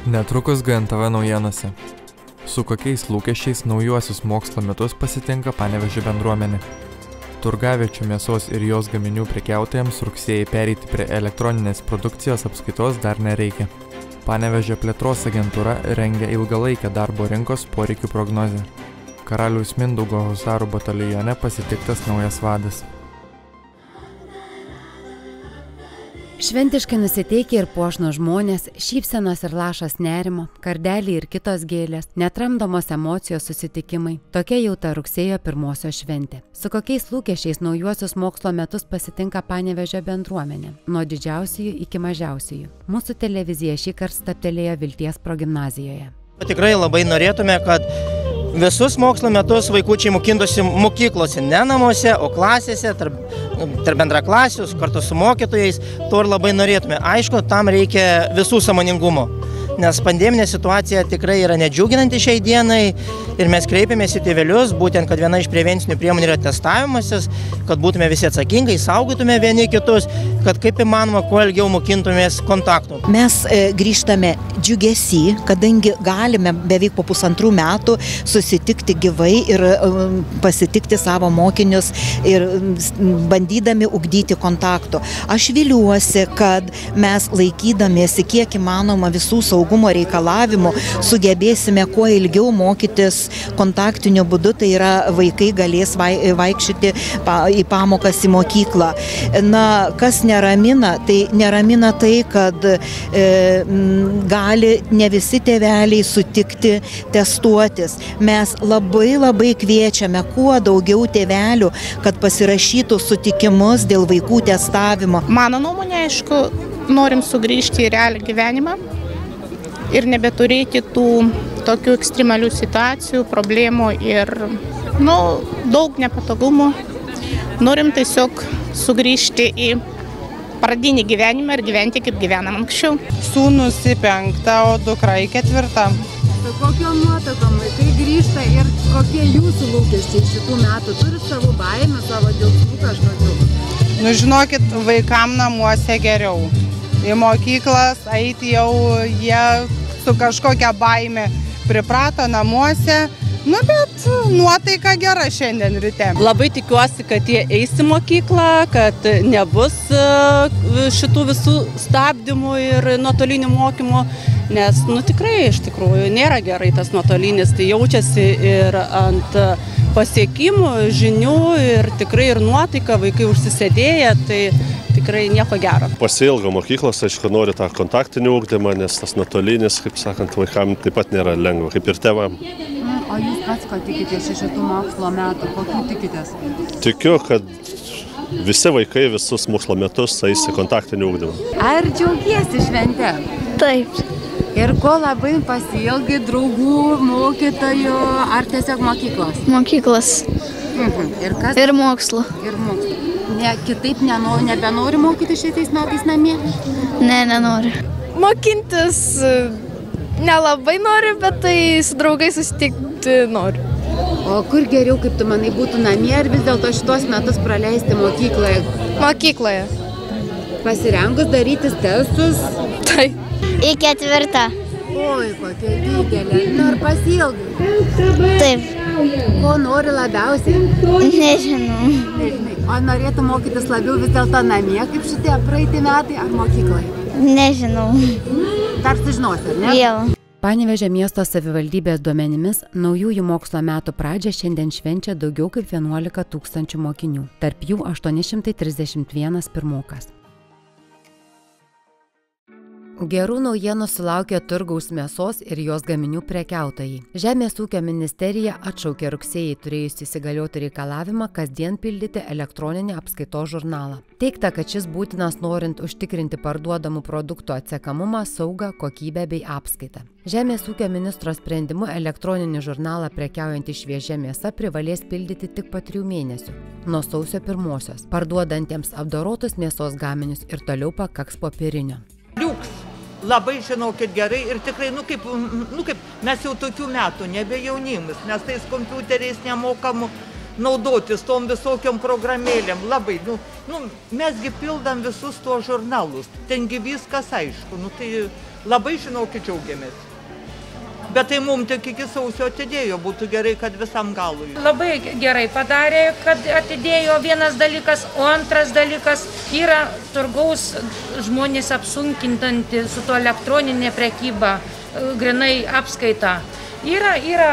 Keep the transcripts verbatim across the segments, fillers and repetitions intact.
Netrukus G N T V naujienose. Su kokiais lūkesčiais naujuosius mokslo metus pasitinka Panevėžio bendruomenė. Turgaviečių mėsos ir jos gaminių prekiautojams rugsėjį pereiti prie elektroninės produkcijos apskaitos dar nereikia. Panevėžio plėtros agentūra rengia ilgalaikę darbo rinkos poreikių prognozę. Karaliaus Mindaugo husarų batalione pasitiktas naujas vadas. Šventiškai nusiteikę ir puošnūs žmonės, šypsenos ir lašas nerimo, kardeliai ir kitos gėlės, netramdomos emocijos susitikimai. Tokia jau ta rugsėjo pirmosios šventė. Su kokiais lūkesčiais naujuosius mokslo metus pasitinka Panevėžio bendruomenė, nuo didžiausiųjų iki mažiausiųjų. Mūsų televizija šįkart stabtelėjo Vilties progimnazijoje. Tikrai labai norėtume, kad visus mokslo metus vaikučiai mokintųsi mokyklose, ne namuose, o klasėse, tarp, tarp bendraklasių, kartu su mokytojais. To ir labai norėtume. Aišku, tam reikia visų sąmoningumo, nes pandeminė situacija tikrai yra nedžiuginanti šiai dienai ir mes kreipiamės į tėvelius, būtent, kad viena iš prevencinių priemonių yra testavimasis, kad būtume visi atsakingai, saugotume vieni kitus, kad kaip įmanoma, kuo ilgiau mokintumės kontaktų. Mes e, grįžtame džiugesį, kadangi galime beveik po pusantrų metų susitikti gyvai ir e, pasitikti savo mokinius ir bandydami ugdyti kontaktų. Aš viliuosi, kad mes laikydamiesi kiek įmanoma visų saugumo reikalavimų sugebėsime kuo ilgiau mokytis kontaktiniu būdu, tai yra vaikai galės vaikščioti į pamokas į mokyklą. Na, kas neramina, tai neramina tai, kad e, gali ne visi tėveliai sutikti testuotis. Mes labai labai kviečiame kuo daugiau tėvelių, kad pasirašytų sutikimus dėl vaikų testavimo. Mano nuomonė, aišku, norim sugrįžti į realią gyvenimą ir nebeturėti tų tokių ekstremalių situacijų, problemų ir nu, daug nepatogumų. Norim tiesiog sugrįžti į pradinį gyvenimą ir gyventi, kaip gyvenam anksčiau. Sūnus į penktą, o dukra į ketvirtą. Tai kokiom nuotaikom vaikai grįžta ir kokie jūsų lūkesčiai šitų metų? Turi savo baimę, savo džiaugsmų kažkokių? Nu, žinokit, vaikam namuose geriau. Į mokyklas eiti jau jie su kažkokia baime priprato namuose. Nu, bet nuotaika gera šiandien ryte. Labai tikiuosi, kad jie eis į mokyklą, kad nebus šitų visų stabdymų ir nuotolinių mokymų, nes, nu, tikrai, iš tikrųjų, nėra gerai tas nuotolinis, tai jaučiasi ir ant pasiekimų, žinių ir tikrai ir nuotaika, vaikai užsisėdėję, tai tikrai nieko gero. Pasiilgo mokyklos, aišku, nori tą kontaktinį ugdymą, nes tas nuotolinis, kaip sakant, vaikam taip pat nėra lengva, kaip ir tėvam. O jūs pats ko tikitės iš šitų mokslo metų? Kokių tikitės? Tikiu, kad visi vaikai visus mokslo metus eis į kontaktinį ugdymą. Ar džiaugiesi švente? Taip. Ir ko labai pasiilgai, draugų, mokytojų, ar tiesiog mokyklos? Mokyklos. Mhm. Ir kas? Ir mokslo. Ir mokslo. Ne, kitaip nenori, nebenori mokyti šitais metais namie? Ne, nenori. Mokintis nelabai noriu, bet tai su draugais susitikti noriu. O kur geriau, kaip tu manai, būtų namie ar vis dėlto šitos metus praleisti mokykloje? Mokykloje. Pasirengus darytis testus? Taip. Į ketvirtą. Oi, kokia didelė. Nu, ar pasiilgai? Taip. Ko nori labiausiai? Nežinau. Nežinai. O norėtų mokytis labiau vis dėlto namie, kaip šitie praeiti metai, ar mokykloje? Nežinau. Dar sužinosi, ar ne? Jau. Panevėžio miesto savivaldybės duomenimis naujųjų mokslo metų pradžią šiandien švenčia daugiau kaip vienuolika tūkstančių mokinių, tarp jų aštuoni šimtai trisdešimt vienas pirmokas. Gerų naujienų sulaukė turgaus mėsos ir jos gaminių prekiautojai. Žemės ūkio ministerija atšaukė rugsėjį turėjusi įsigalioti reikalavimą kasdien pildyti elektroninį apskaitos žurnalą. Teigta, kad šis būtinas norint užtikrinti parduodamų produktų atsekamumą, saugą, kokybę bei apskaitą. Žemės ūkio ministro sprendimu elektroninį žurnalą prekiaujantį šviežia mėsa privalės pildyti tik po trijų mėnesių, nuo sausio pirmosios. Parduodantiems apdorotus mėsos gaminius ir toliau pakaks popierinio. Liuks, labai žinokit gerai ir tikrai, nu kaip, nu kaip, mes jau tokių metų, nebe jaunimis, nes tais kompiuteriais nemokamų, naudotis tom visokiom programėlėm. Labai, nu, nu, mesgi pildam visus tuos žurnalus. Tengi viskas aišku. Nu, tai labai, žinokit, džiaugiamės. Bet tai mums tik iki sausio atidėjo, būtų gerai, kad visam galui. Labai gerai padarė, kad atidėjo vienas dalykas, o antras dalykas yra turgaus žmonės apsunkintanti su to elektroninė prekyba, grinai apskaita. Yra, yra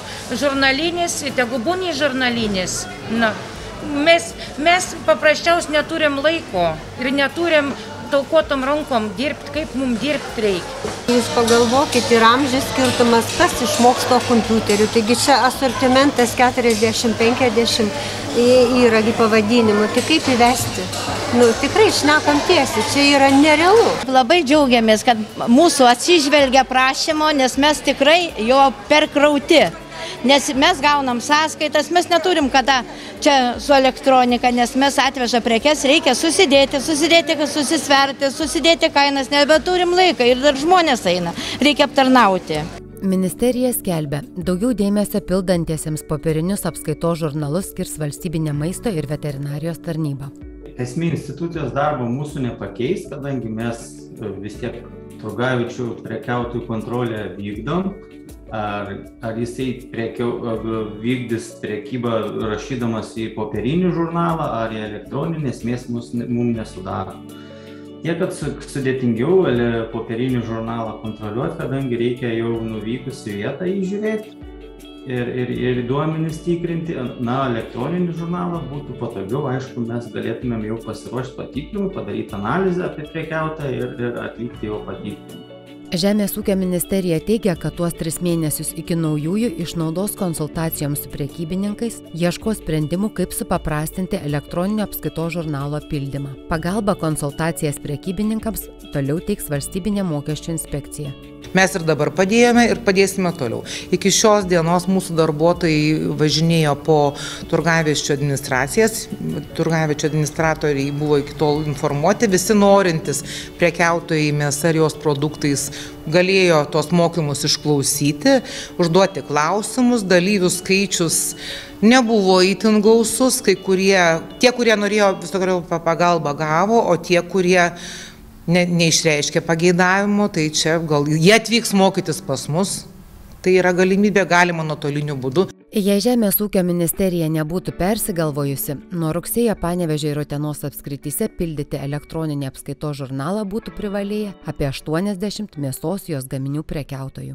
žurnalinis, tegu būni žurnalinis. Na, mes, mes paprasčiausiai neturim laiko ir neturim taukotom rankom dirbti, kaip mums dirbti reikia. Jūs pagalvokit, ir amžius skirtumas, kas išmoksto kompiuterių. Taigi čia asortimentas keturiasdešimt penkiasdešimt yra pavadinimų. Tai kaip įvesti? Nu, tikrai šnekam tiesiai, čia yra nerealu. Labai džiaugiamės, kad mūsų atsižvelgia prašymo, nes mes tikrai jo perkrauti. Nes mes gaunam sąskaitas, mes neturim kada čia su elektronika, nes mes atveža prekes, reikia susidėti, susidėti, susisverti, susidėti kainas, nebeturim laiką ir dar žmonės eina, reikia aptarnauti. Ministerija skelbia, daugiau dėmesio pildantiesiems popierinius apskaitos žurnalus skirs valstybinė maisto ir veterinarijos tarnyba. Esmė institucijos darbo mūsų nepakeis, kadangi mes vis tiek turgaviečių prekiautojų kontrolę vykdom. Ar, ar jisai prekiau, vykdys prekybą rašydamas į popierinį žurnalą ar į elektroninį, esmės mums nesudaro. Tiek, kad sudėtingiau popierinį žurnalą kontroliuoti, kadangi reikia jau nuvykus į vietą įžiūrėti ir, ir, ir duomenis tikrinti. Na, elektroninį žurnalą būtų patogiau, aišku, mes galėtumėm jau pasiruošti patikrinimui, padaryti analizę apie prekiautą ir, ir atlikti jau patikrinimą. Žemės ūkio ministerija teigia, kad tuos tris mėnesius iki naujųjų išnaudos konsultacijoms su prekybininkais, ieško sprendimų, kaip supaprastinti elektroninio apskaitos žurnalo pildymą. Pagalba konsultacijas prekybininkams toliau teiks valstybinė mokesčių inspekcija. Mes ir dabar padėjome ir padėsime toliau. Iki šios dienos mūsų darbuotojai važinėjo po turgaviečių administracijas. Turgaviečių administratoriai buvo iki tol informuoti. Visi norintys prekiautojai mėsa ir jos produktais galėjo tos mokymus išklausyti, užduoti klausimus. Dalyvių skaičius nebuvo itin gausus. Kai kurie, tie, kurie norėjo visokio pagalbą gavo, o tie, kurie Ne, neišreiškia pageidavimo, tai čia gal jie atvyks mokytis pas mus, tai yra galimybė galima nuotoliniu būdu. Jei Žemės ūkio ministerija nebūtų persigalvojusi, nuo rugsėjo Panevėžio ir Utenos apskrityse pildyti elektroninį apskaitos žurnalą būtų privalėję apie aštuoniasdešimt mėsos jos gaminių prekiautojų.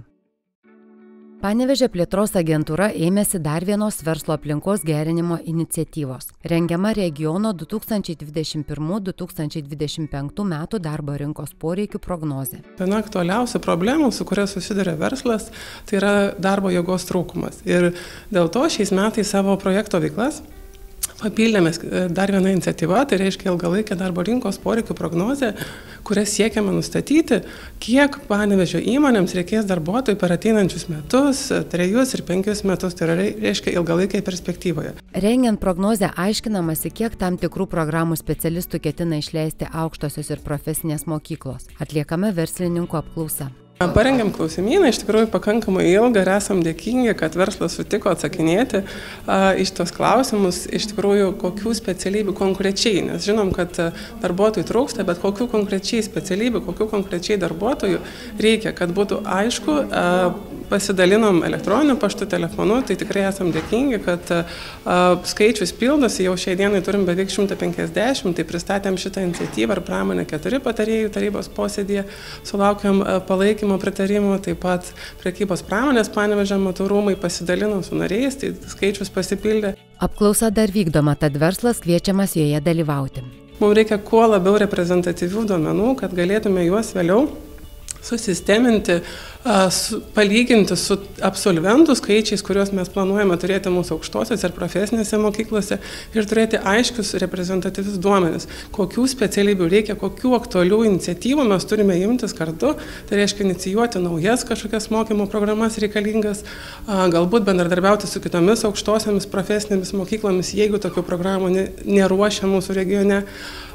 Panevėžio plėtros agentūra ėmėsi dar vienos verslo aplinkos gerinimo iniciatyvos. Rengiama regiono du tūkstančiai dvidešimt pirmų - du tūkstančiai dvidešimt penktų metų darbo rinkos poreikių prognozė. Viena aktualiausių problemų, su kuria susiduria verslas, tai yra darbo jėgos trūkumas. Ir dėl to šiais metais savo projekto veiklas papildėmės dar vieną iniciatyvą, tai reiškia ilgalaikė darbo rinkos poreikių prognozė, kuria siekiame nustatyti, kiek Panevėžio įmonėms reikės darbuotojų per ateinančius metus, trejus ir penkius metus, tai reiškia ilgalaikėje perspektyvoje. Rengiant prognozę aiškinamasi, kiek tam tikrų programų specialistų ketina išleisti aukštosios ir profesinės mokyklos. Atliekama verslininkų apklausa. Parengėm klausimyną, iš tikrųjų pakankamai ilgą ir esam dėkingi, kad verslas sutiko atsakinėti a, iš tos klausimus, iš tikrųjų kokių specialybių konkrečiai, nes žinom, kad darbuotojų trūksta, bet kokių konkrečiai specialybių, kokių konkrečiai darbuotojų reikia, kad būtų aišku, a, pasidalinom elektroniniu paštu, telefonu, tai tikrai esam dėkingi, kad a, skaičius pildosi, jau šiai dienai turim beveik šimtą penkiasdešimt, tai pristatėm šitą iniciatyvą ir pramonė keturi patarėjų tarybos posėdėje, sulaukėm palaikymo pritarimų, taip pat prekybos pramonės Panevėžio amatų rūmai pasidalino su nariais, tai skaičius pasipildė. Apklausa dar vykdoma, tad verslas kviečiamas joje dalyvauti. Mums reikia kuo labiau reprezentatyvių duomenų, kad galėtume juos vėliau susisteminti, su, palyginti su absolventų skaičiais, kuriuos mes planuojame turėti mūsų aukštosiose ir profesinėse mokyklose ir turėti aiškius reprezentatyvius duomenis, kokių specialybių reikia, kokių aktualių iniciatyvų mes turime imtis kartu, tai reiškia inicijuoti naujas kažkokias mokymo programas reikalingas, galbūt bendradarbiauti su kitomis aukštosiamis profesinėmis mokyklomis, jeigu tokių programų neruošia mūsų regione,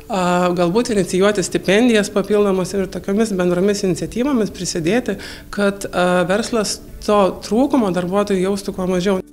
galbūt inicijuoti stipendijas papildomas ir tokiomis bendromis iniciatyvomis prisidėti, kad verslas to trūkumo darbuotojų jaustų kuo mažiau.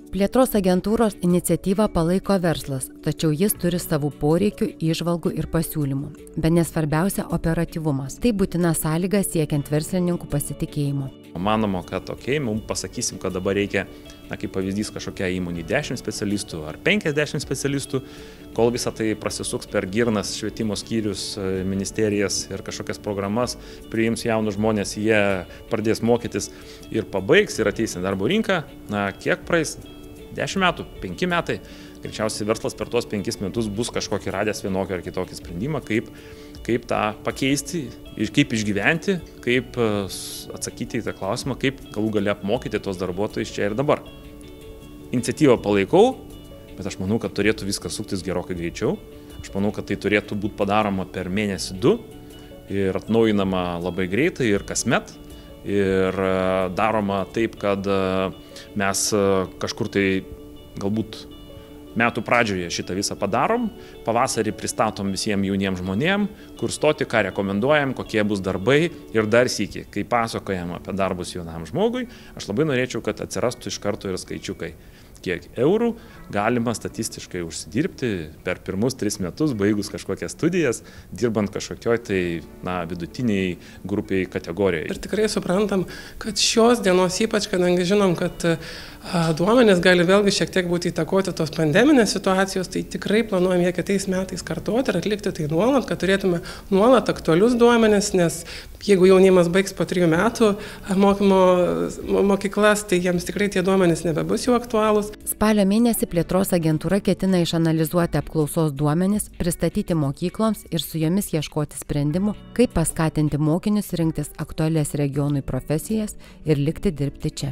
Plėtros agentūros iniciatyvą palaiko verslas, tačiau jis turi savų poreikių, įžvalgų ir pasiūlymų. Bet nesvarbiausia operatyvumas. Tai būtina sąlyga siekiant verslininkų pasitikėjimo. Manoma, kad okei, okay, mums pasakysim, kad dabar reikia, na, kaip pavyzdys, kažkokia įmonė dešimt specialistų ar penkiasdešimt specialistų, kol visą tai prasisuks per girnas švietimo skyrius, ministerijas ir kažkokias programas, priims jaunus žmonės, jie pradės mokytis ir pabaigs ir ateis į darbo rinką, na, kiek praeis? dešimt metų, penki metai. Greičiausiai verslas per tuos penkis metus bus kažkokį radęs vienokį ar kitokį sprendimą, kaip, kaip tą pakeisti, kaip išgyventi, kaip atsakyti į tą klausimą, kaip galų gale apmokyti tos darbuotojus čia ir dabar. Iniciatyvą palaikau, bet aš manau, kad turėtų viskas suktis gerokai greičiau. Aš manau, kad tai turėtų būti padaroma per mėnesį du ir atnaujinama labai greitai ir kasmet. Ir daroma taip, kad mes kažkur tai galbūt metų pradžioje šitą visą padarom, pavasarį pristatom visiems jauniems žmonėm, kur stoti, ką rekomenduojam, kokie bus darbai ir dar sykį, kai pasakojam apie darbus jaunam žmogui, aš labai norėčiau, kad atsirastų iš karto ir skaičiukai, kiek eurų galima statistiškai užsidirbti per pirmus tris metus, baigus kažkokias studijas, dirbant kažkokioj tai, na, vidutiniai grupiai kategorijai. Ir tikrai suprantam, kad šios dienos ypač, kadangi žinom, kad a, duomenys gali vėlgi šiek tiek būti įtakoti tos pandeminės situacijos, tai tikrai planuojam jie kitais metais kartuoti ir atlikti tai nuolat, kad turėtume nuolat aktualius duomenys, nes jeigu jaunimas baigs po trijų metų mokymo mokyklas, tai jiems tikrai tie duomenys nebebus jau aktualūs. Spalio mėnesį plėtros agentūra ketina išanalizuoti apklausos duomenis, pristatyti mokykloms ir su jomis ieškoti sprendimų, kaip paskatinti mokinius rinktis aktualias regionui profesijas ir likti dirbti čia.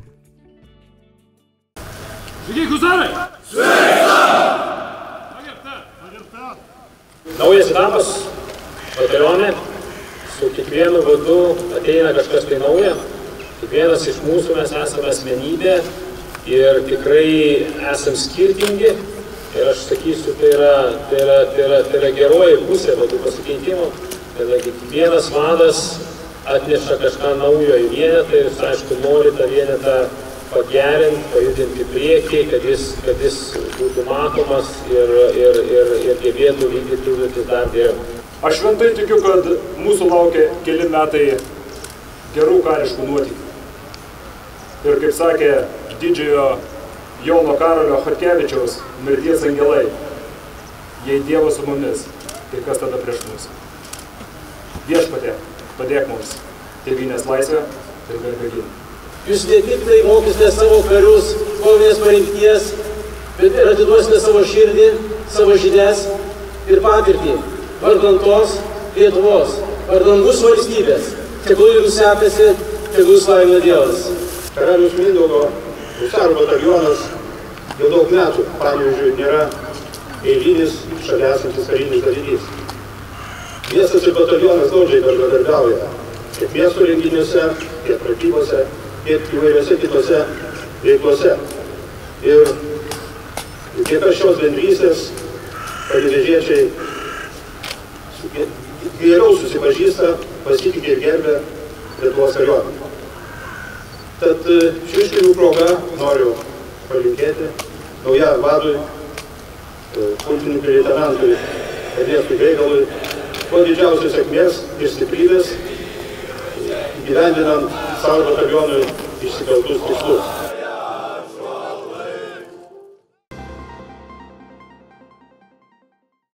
Sveiki, husarai! Sveika! Naujas etapas batalione, su kiekvienu vadu ateina kažkas tai nauja. Kiekvienas iš mūsų mes esame asmenybė ir tikrai esam skirtingi. Ir aš sakysiu, tai yra, tai yra, tai yra, tai yra geroji pusė vadų pasikeitimo, kadangi kiekvienas vadas atneša kažką naujo į vienetą ir jis, aišku, nori tą vienetą pagerinti, pajudinti priekį, kad jis, kad jis būtų matomas ir, ir, ir, ir gebėtų vykdyti užduotis dar geriau. Aš šventai tikiu, kad mūsų laukia keli metai gerų kariškų nuotykių. Ir kaip sakė didžiojo Jono Karolio Chodkevičiaus mirties angelai, jei Dievas su mumis, tai kas tada prieš mus? Viešpatie, padėk mums tėvynės laisvę ir garbę ginti. Jūs ne tik tai mokysite savo karius kovinės parengties, bet ir atiduosite savo širdį, savo žinias ir patirtį, vardan tos Lietuvos, vardan mūsų valstybės. Tegul jums sekasi, tegul slaimina Dievas. Karaliaus Mindaugo husarų batalionas jau daug metų, pavyzdžiui, nėra eilinis šalia esantis karinis dalinys. Miestas ir batalionas glaudžiai bendradarbiauja tiek miesto renginiuose, tiek pratybose, tiek įvairiose kitose veiklose. Ir dėka šios bendrystės panevėžiečiai geriau susipažįsta, pasitikė ir gerbė Lietuvos kariuomenę. Tad šių iškilių proga noriu palinkėti naujam vadui, pulkininkui leitenantui Ernestui Greigalui, kuo didžiausios sėkmės ir stiprybės įgyvendinant savo batalionui išsikeltus tikslus.